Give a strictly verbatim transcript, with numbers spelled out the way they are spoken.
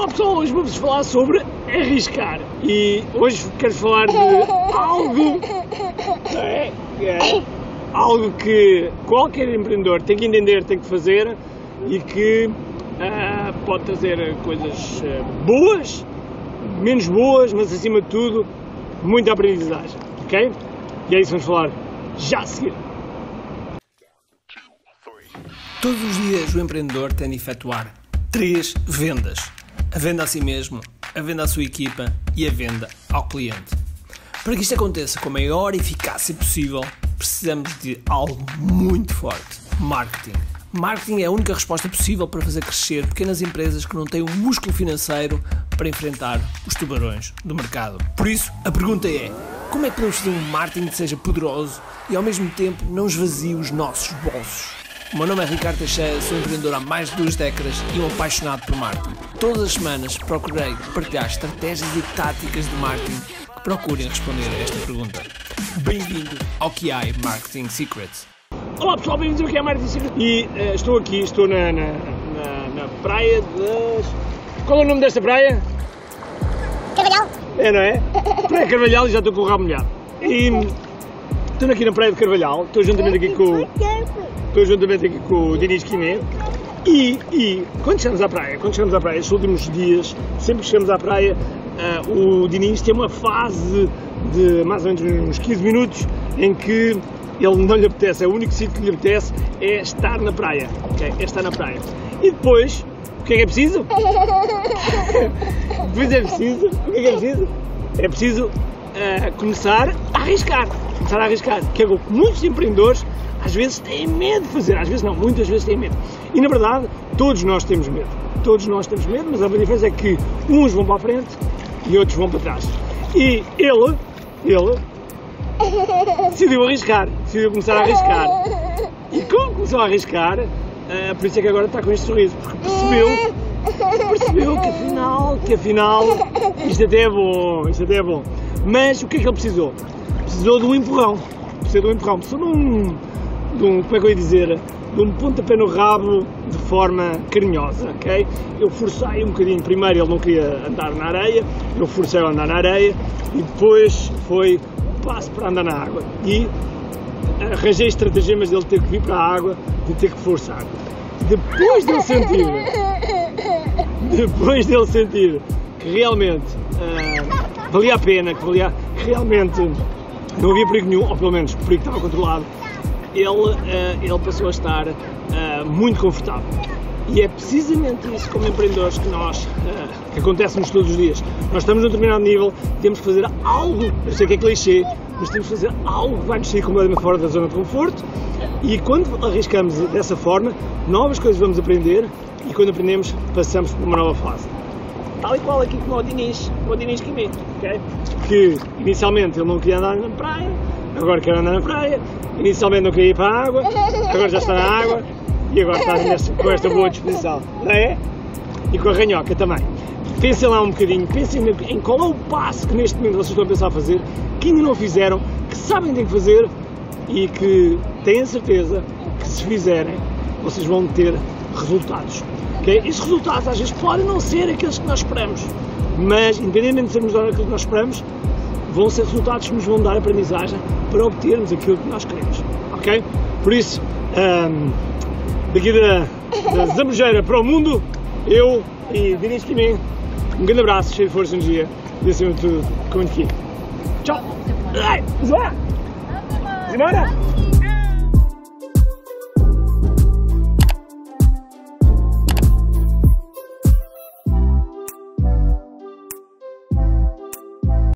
pessoal, hoje vamos falar sobre arriscar e hoje quero falar de algo, é, é, algo que qualquer empreendedor tem que entender, tem que fazer e que uh, pode trazer coisas uh, boas, menos boas, mas acima de tudo muita aprendizagem, ok? E é isso que vamos falar já a seguir. Todos os dias o empreendedor tem de efetuar três vendas: a venda a si mesmo, a venda à sua equipa e a venda ao cliente. Para que isto aconteça com a maior eficácia possível, precisamos de algo muito forte: marketing. Marketing é a única resposta possível para fazer crescer pequenas empresas que não têm um músculo financeiro para enfrentar os tubarões do mercado. Por isso, a pergunta é: como é que podemos fazer um marketing que seja poderoso e ao mesmo tempo não esvazie os nossos bolsos? O meu nome é Ricardo Teixeira, sou empreendedor há mais de duas décadas e um apaixonado por marketing. Todas as semanas procurei partilhar estratégias e táticas de marketing que procurem responder a esta pergunta. Bem-vindo ao Q I Marketing Secrets. Olá pessoal, bem-vindos ao Q I Marketing Secrets. E uh, estou aqui, estou na, na, na, na praia das... Qual é o nome desta praia? Carvalhal. É, não é? Praia Carvalhal e já estou com o rabo molhado. E estou aqui na praia de Carvalhal, estou juntamente aqui com... Estou juntamente aqui com o Dinis Quimé e, e quando chegamos à praia, quando chegamos à praia, estes últimos dias, sempre que chegamos à praia, uh, o Dinis tem uma fase de mais ou menos uns quinze minutos em que ele não lhe apetece, é o único sítio que lhe apetece é estar na praia, okay? É estar na praia. E depois, o que é que é preciso? Depois é preciso, o que é que é preciso? É preciso uh, começar a arriscar, começar a arriscar, que é o que muitos empreendedores às vezes têm medo de fazer, às vezes não, muitas vezes têm medo. E na verdade, todos nós temos medo. Todos nós temos medo, mas a diferença é que uns vão para a frente e outros vão para trás. E ele, ele, decidiu arriscar, decidiu começar a arriscar. E como começou a arriscar, uh, por isso é que agora está com este sorriso, porque percebeu, percebeu que afinal, que afinal, isto até é bom, isto até é bom. Mas o que é que ele precisou? Precisou de um empurrão, precisou de um empurrão, precisou de um... De um, como é que eu ia dizer, de um pontapé no rabo de forma carinhosa, ok? Eu forcei um bocadinho, primeiro ele não queria andar na areia, eu forcei a andar na areia e depois foi o passo para andar na água e arranjei estratagemas dele ter que vir para a água, de ter que forçar. Depois dele sentir, depois dele sentir que realmente uh, valia a pena, que, valia, que realmente não havia perigo nenhum, ou pelo menos o perigo estava controlado, Ele, uh, ele passou a estar uh, muito confortável. E é precisamente isso, como empreendedores, que nós, uh, que acontece-nos todos os dias. Nós estamos a um determinado nível, temos que fazer algo, eu sei que é clichê, mas temos que fazer algo que vai nos sair completamente fora da zona de conforto. E quando arriscamos dessa forma, novas coisas vamos aprender e quando aprendemos, passamos por uma nova fase. Tal e qual aqui como o Dinis, como o Dinis Quimé, okay? Que inicialmente ele não queria andar na praia, agora quer andar na praia, inicialmente não queria ir para a água, agora já está na água e agora está nesta, com esta boa disposição, não é? E com a ranhoca também. Pensem lá um bocadinho, pensem em qual é o passo que neste momento vocês estão a pensar a fazer, que ainda não fizeram, que sabem que têm que fazer e que têm a certeza que se fizerem vocês vão ter resultados. Okay? Esses resultados às vezes podem não ser aqueles que nós esperamos, mas independentemente de sermos aquilo que nós esperamos, vão ser resultados que nos vão dar aprendizagem para obtermos aquilo que nós queremos, ok? Por isso, um, daqui da, da Zambujeira para o mundo, eu e Dinis Quimé, um grande abraço, cheio de força e energia e acima de tudo, com muito aqui. Tchau! Vai! Vamos lá! Vamos embora!